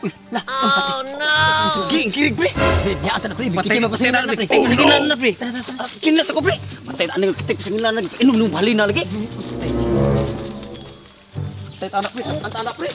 Lah, oh no. Ging kirig pre. Dia atan pre, bikin apa sih na pre? Tingin na pre. Kinlas ako pre. Patay aning kitik sa nila inom nung halina lagi. Patay anak pre, anak pre.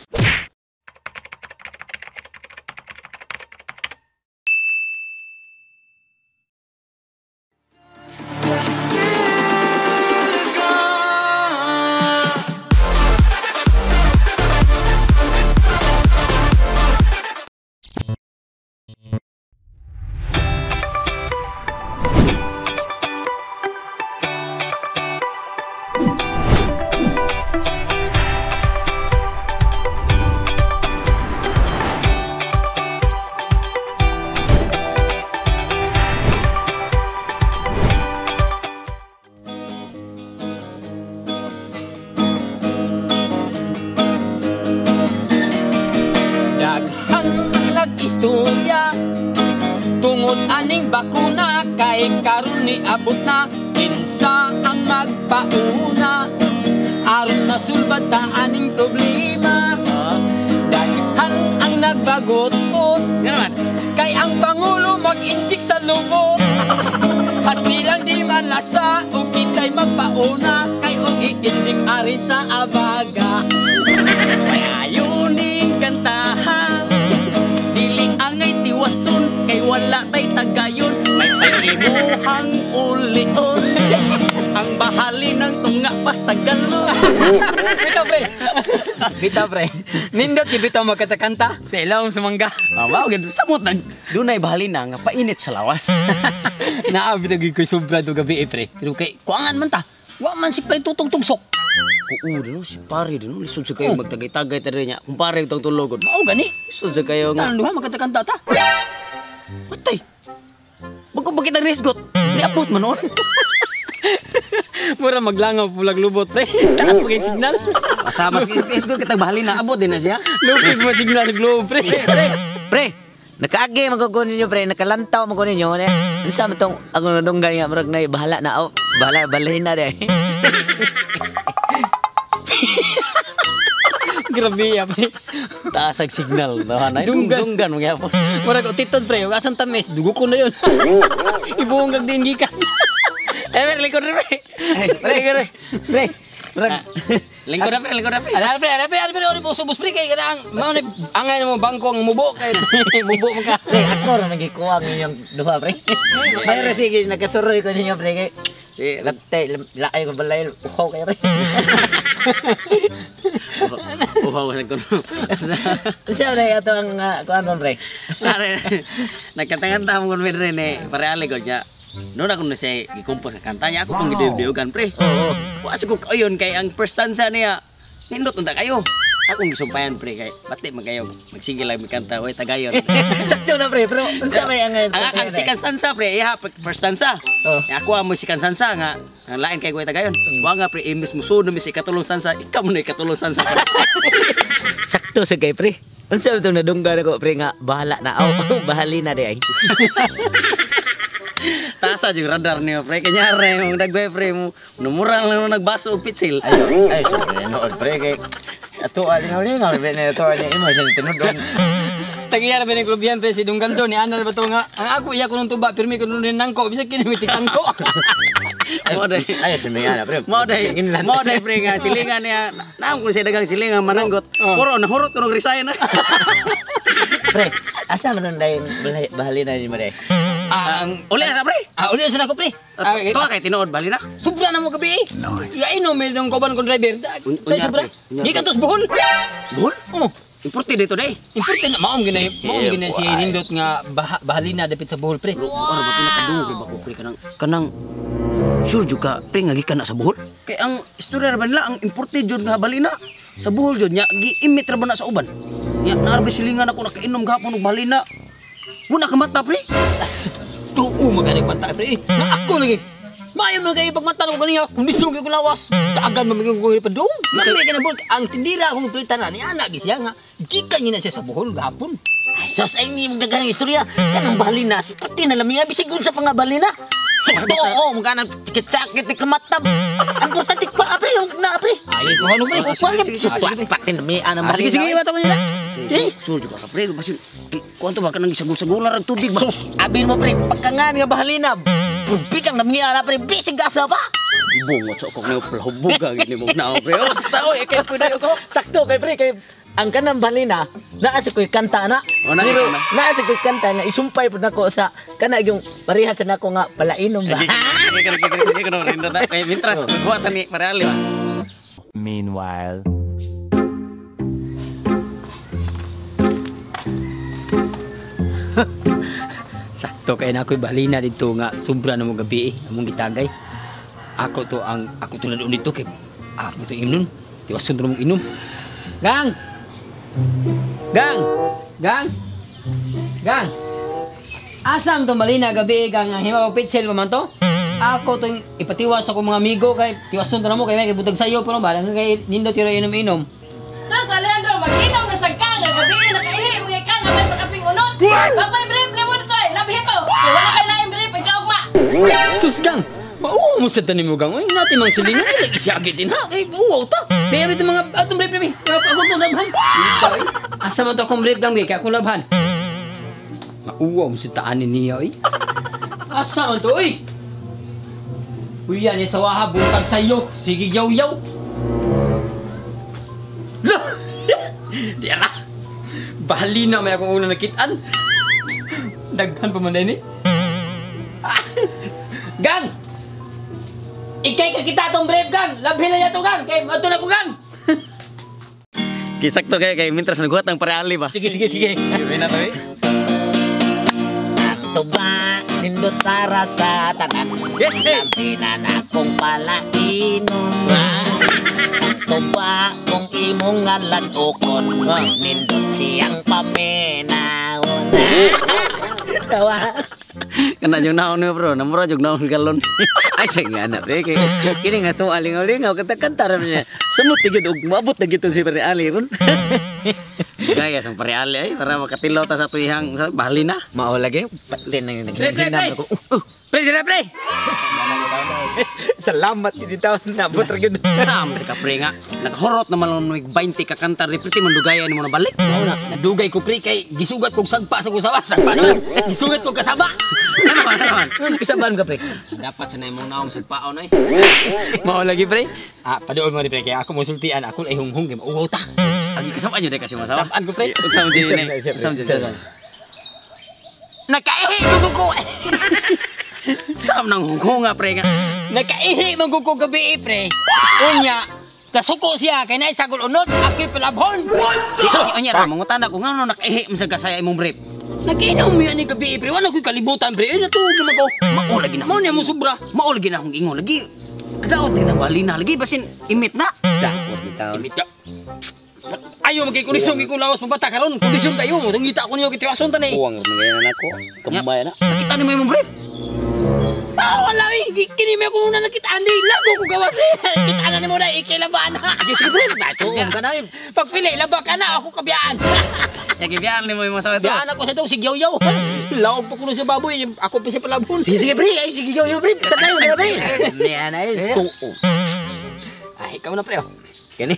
Istorya tungod aning bakuna kay karon ni abot na kinsa ang magpauna aron masulbad ta aning problema. Daghan ang nagbagot po kay ang pangulo mag-injik sa lubot. Hasti lang di malasa o kita'y magpauna kay og i-injik ari sa abaga. Ayuning kantahan wasun kay wala tay tagayon may paimuhang ulion ang bahali ng tunga pa sa galo. Bitaw pre nindot bitaw magkatakanta sa ilawom sumangga. Wow gid samot nag dunay bahali na nga painit sa lawas. Naa bitaw gid koy sobra do gabi pre pero kay kuangan man ta wa man si pre tutong tugsok. Oo, dino si pare dino lisod sa kayo magtagay-tagay tadi niya. Kumpare itong tulogon. Mao gani. Lisod sa kayo nga. Tanduha magkatakanta ta. Patay. Bago ba kitang resgot? Niabot man on. Mura maglangaw pulag lubot pre. Taas magay signal. Kasama si resgot kitang bahali na abot din na siya. Lupig mo signal globe pre. Pre. Nakaagi magkukunin niyo pre, nakalantaw magkunin niyo. Ano sa matong ako nadunggan nga marag na bahala na. Oh, bahala balahin na deh. Grabe ya pre. Taasag signal. Dunggan mo gyapon. Murag utiton pre, ug asan tamis dugo ko na yon. Ibuong din gikan. Lingkod na pre. Pre. Lingkod na pre. Ada pre ori bus pre kay kadang mao ni angay mo bangko ang mubo kay mubo man ka. Pre, ako ra nagikuwang inyong duha pre. Mayro sige nagkasuroy ko ninyo pre kay latte laay ko balay uhaw kay pre. Uhaw sa kono. Siya na ato ang kuan pre. Nagkatangan ta mo kon pre ne pareali ko niya. Noon ako na siya gikumpos sa kanta niya, ako pang gidiyog-diyogan pre. Oo. Wasa ko kayon kay ang first stanza niya, nindot unta kayo. Akong gisumpayan pre kay bati man kayo magsige lang mikanta oy tagayon. Sakto na pre, pero unsa may ang second stanza pre, iha first stanza. Ako amo second stanza nga ang lain kay ko tagayon. Wa nga pre imbes musudo mi si katulong stanza, ikaw mo na katulong stanza. Sakto sa kay pre. Unsa itong nadunggan ako pre nga bahala na aw, bahali na di ay. Tasa yung radar niyo, pre. Kanyari, mong nagway, pre. Numurang lang nagbaso og pitsil. Ay, sorry. Nood, pre. Kay ato, alingaw-lingaw. Pre, na ito, alingaw. Siya tinudon. Tagiyara ba ng klubyan, pre. Si Dunggando, ni Anal ba ito nga. Ang ako, iya ko nung tuba. Pirmi ko nung nangko. Bisa kinimitik tangko. Ay, simingana, pre. Moday, pre. Nga, silingan niya. Naam kung siya dagang silingan, mananggot. Puro, nahurot ko nung resign na. Pre, asa man nang bahali na ni Mare? Uli na pre. Uli na ko pre. Ito kay tinuod bali na. Sobra na mo gabi. Ya ino mil ng kuban kon driver. Dai sobra. Di ka tos buhol. Buhol? Oo. Importe dito day. Importe na maom ginay si nindot nga bahali na dapit sa buhol pre. Ano ba pinakadungog ba ko pre kanang sure juga pre nga gikan na sa buhol. Kay ang istorya ra ba nila ang importe jud nga bali na sa buhol jud nya giimit ra ba na sa uban. Ya narbe silingan ako nakainom gahapon og bali na. Muna ka mata pre. Tuo magaling mata pre. Na ako lagi. Mayo mo kayo pagmata ko kaniya. Kung bisog ko lawas. Taagan mo maging ko pa dong. Lamay ka na bol. Ang tindira akong plitan na ni anak gisya nga. Gikan niya na siya sa buhol gahapon. Sos ay ni mong dagang istorya. Kanang bali na. Pati na lamiya bisig sa pangabali na. Oo, mga nang tikit-sakit, ikamatab. Ang importante pa, pre, yung na pre. Ay, kung ano pre? Sige, patin mi ana Sige, sige, bato ko nila. Sul juga ka pre, basi kuanto ba ka nang isagol-sagolan rag tubig ba? Abin mo pre, pagkangan nga bahalina. Biglang namiya na pre, bisig asa pa. Bungot sa kong neoplahubog ka gini mo na pre. Oh, sa tao kay pwede ko. Sakto kay pre kay ang kanang bahalina, naa si koy kanta na. O, naa Pero na. naa si koy kanta nga isumpay pud nako sa kana yung parehas na nako nga palainom ba. Sige ka rin na kay mitras kuwatan ni pare ali ba. Meanwhile. Sakto kay na ako'y balina dito nga sobra na mo gabi among gitagay. Ako to tulad dito kay ako to inom. Tiwason to mong inom. Gang. Asam to balina gabi gang himaw pitsel pa man to? Ako to ipatiwas ako mga amigo kay tiwason to na mo kay may butag sayo pero ba kay nindot tira inom-inom. Sus, Alejandro, mag-inom na sa ka, gabi, nakaihi, mga ka, na may makaping unod. Papay, brief, limo dito eh, labihin to. Kaya wala kayo laing brief, ikaw ma. Sus gang. Mauwaw mo sa tanim mo gang. Uy, natin mga silina nila isyagitin ha. Eh, uwaw ta. Mayroon ito mga atong brief kami. Ako to labhan. Asa man to akong brief gang, kaya akong labhan. Mauwaw mo sa taanin niya, uy. Asa man to, uy. Uy, yan yung sawaha, butag sa'yo. Sige, yaw-yaw. Lah! Di ala. Bahali na may akong unang nakitaan. Daghan pa man din eh. Gang! Ikay kakita itong brave gang! Labhin na niya ito gang! Kaya mato na ko gang! Kisakto kay mitras naguhat ng pare ali ba. Sige. Ayun na to eh. Ato ba nindot tara sa tanan. Lampinan akong palainom. Ato ba kung imong ngalan ukon. Nindot siyang pamenaon. Tawa. Kana jung naon ni bro, namura jung naon galon. Ay say nga na pre kay kini nga to aling-alingaw kanta-kanta ra niya. Samot tigid og maabot na gito si pare ali ron. Gaya sang pare ali ay para makatilaw ta sa tuyang bahali na. Mao lagi patlin na yung Pre! Pre! Salamat hindi taon na abot ra gyud. Sam si kapre nga. Naghorot naman ng 20 ka kanta repreti man dugayan mo na balik. Nadugay ko pre kay gisugat kong sagpa sa kusawa. Sagpa naman! Gisugat kong kasaba! Ano Isaban ka pre. dapat sa imong naong sagpaon ay. Mao lagi pre. Padoon mo rin pre kaya ako musultian ako ay hunghung kay mauwaw ta. Agi kasama nyo day kasi masawa. Sabaan ko pre. Utsam dyan ni. Utsam dyan. Nakaihi maguko. Sam nang hunghunga pre nga. Nakaihi maguko gabi pre. Unya kasuko siya kay naay sagol unod ako'y palabhon. Sus, anya ra mangutan ako ngano nakaihi man sa kasaya imong brief. Naginom yan ni gabi pre. Wala ko'y kalibutan pre. Ay natulog naman ko. Mao lagi na. Mao niya mo sobra. Mao lagi na akong ingon lagi. Kadaot din ang balina lagi basin imit na. Dapat ni taon. Imit ka. Ayaw magkay kondisyon kay lawas mabata karon. Kondisyon kayo mo. Tungita ko niyo kitiwason tanay. Uwang ngayon na ako. Kamay na. Nakita ni mo imong brief. Wala eh. Kini may ako na nakita. Hindi. Lago ko gawas eh. Kita na ni mo na. Ikilaban na. Sige pre, tuong ka na yun. Pag pili, laba ka na. Ako kabiyaan. Yagibiyaan ni mo imong sawa to. Biyaan ako sa ito. Sigyaw-yaw. Lawag pa ko na sa baboy. Ako pa sa palabon. Sige pre, ay sige yo pre. Tatay mo na pre. Niya na is. Ay, ikaw na pre. Kani.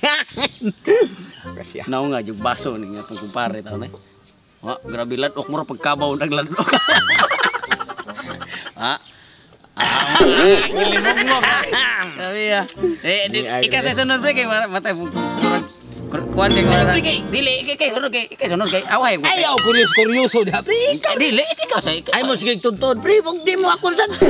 Nao nga yung baso ni nga tong kumpare taon eh. Wa, grabe ladok mo ra pagkabaw nagladok. Gilimog mo. Sabi ya. Ika sa sunod pre kay matay kuan kay dili kay sunod kay sunod kay away mo. Ayaw, kuryoso na pre. Dili ikaw sa Ay mo sige tuntun pre, wag di mo ako san.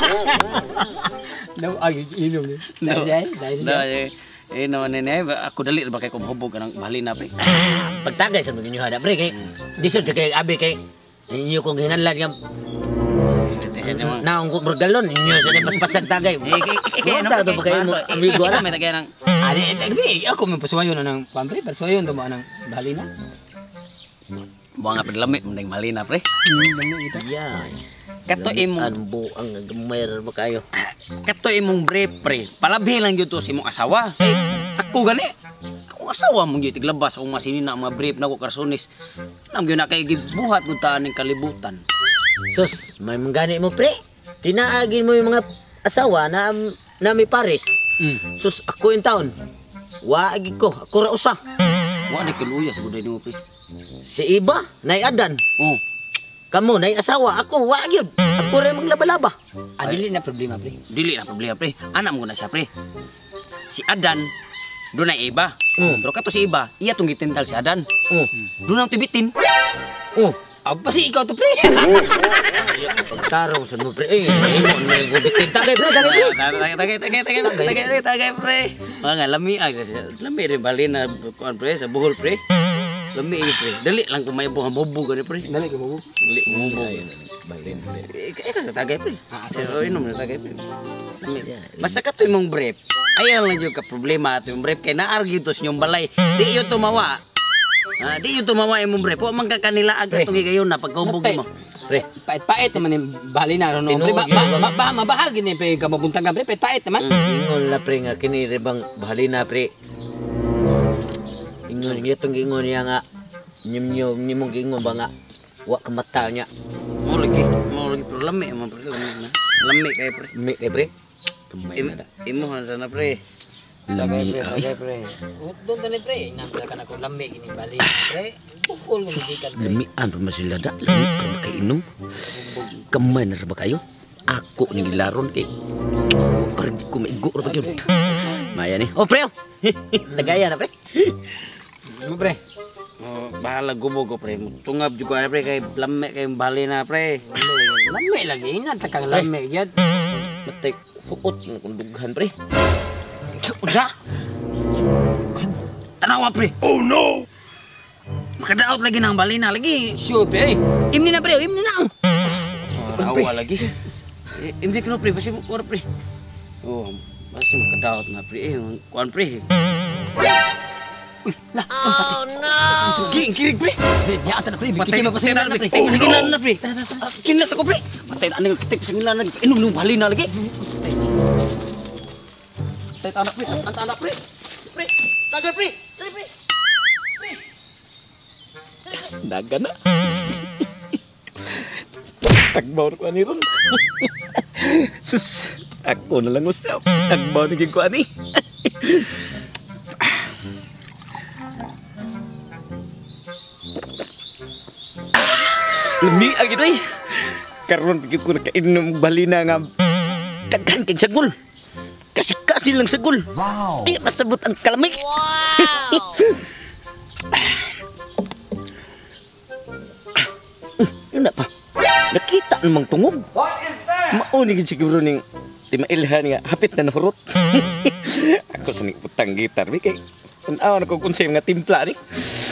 Daw agi inom ni. Dahil. Naman nene ako dali ba kay kumhubog kanang balina pre. Pagtagay sa mga inyo hada pre kay disod kay abi kay inyo kong hinanlan yang naong kong galon inyo sa paspasag tagay. Ano to ba kayo mo amigo Ano ana? may tagay nang Ani, ako may pasuwayon na ng pambre. Pasuwayon to ba ng balina? buang nga lami mending balina pre. Yeah. Kato imong Anbo ang gamayr ba kayo? kato imong brief pre. Palabhi lang gyud to sa imong asawa. Ako gani. Ako asawa mong gyud tiglabas akong masinina mga brief na ko karsonis. Nam gyud na kay gibuhat gud ta ning kalibutan. Sus, may manggani mo pre. Tinaagin mo yung mga asawa na may pares. Sus ako yung taon. Waagi ko, ako ra usa. Wa na kaluya sa buday nimo pre. Si Iba, nay adan. Oh. Kamo nay asawa, ako wa gyud. Ako rin maglaba-laba. Dili na problema pre. Dili na problema pre. Anak mo na siya pre. Si Adan doon na iba. Pero kato si Iba, iya tong gitintal si Adan. Doon ang tibitin. Apa sih ikaw to pre? Pagtarong sa mo pre. Imo na yung gubitin. Tagay pre, Tagay pre. Mga lami lami rin bali na kuan pre sa buhol pre. Lami pre. Dali lang kumay buang bobo gani pre. Dali mo bobo. Balin pre. Tagay pre. Inom na tagay pre. Basta ka to imong brief. Ayaw lang yung ka problema ato yung brief kay naargue to sa inyong balay. Di yun tumawa. Di yun tumawa imong brief. Huwag man ka kanila agad itong igayon na pagkaubog mo. Pre, pait-pait naman yung bali na ron. Pre, mabahal gini pre ka mabuntang ka pre, pait-pait naman. Ingon la pre nga kini rebang bahali na pre. Ingon niya tong ingon niya nga nimong ingon ba nga wa ka mata niya. Mau lagi pero lami emang pre. Lami kayak pre. Mi pre. Imo na pre. Lami Tagay pre. Doon tani pre, nangka ka na ko lamig ini bali pre. Pukul mo di ka pre. lamian pa masila da. Lami pa makainom. Kamay na ba kayo? Ako ning laron kay parang di ko maigo ra ba gyud. Maya ni. Oh pre. Tagaya na pre. Mo pre. Bahala gubog ko pre. Tungab juga pre kay lami kay bali na pre. Lamig lagi ina takang lamig yat. Matek huot na kung dughan pre. Udah. Tanawa pre. Oh no. Makadaot lagi nang bali na lagi. Sure pre. Imni na pre, imni na. Awa lagi. Hindi ko pre basi mo pre. Oh, basi makadaot na pre. Kuan pre. Lah, oh no. Kirig pre. Ya ata na pre, Patay bikiti mapasinan na pre. Singilan na pre. Singilan ako pre. Patay na ning kitik singilan na. Inom nung bali na lagi. Patay anak pre. Anak pre. Pre. Tagal pre. Say pre. Dagan na. Tagbaw ko ani ron. Sus, ako na lang usap. Tagbaw ni ko ani. Lami agi doy. Karon pigi ko nakainom balina nga daghan kay sagol. Kasi lang sagol. Wow. Di masabot ang kalamig. Wow. Yun na pa. Nakita namang tungog. What is that? Mauni gid siguro ning di mailhan nga hapit na nahurot. Ako sa ning utang gitar mi kay tanaw na ko kunsay mga timpla ni.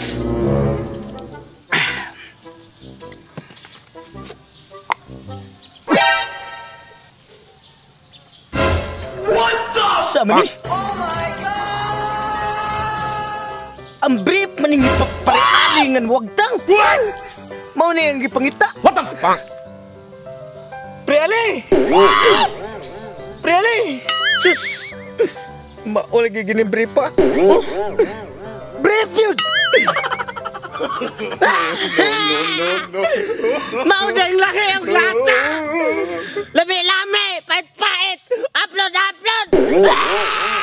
Sama ni. Oh my God! Ang brief maning parealingan wagtang. Mao ni ang gipangita. What the fuck? Preali! Preali! Sus! Mao lagi gini brief pa. Oh. Brief yun! No. Mao dahil laki ang lata! Lami-lami! Pait-pait! Upload!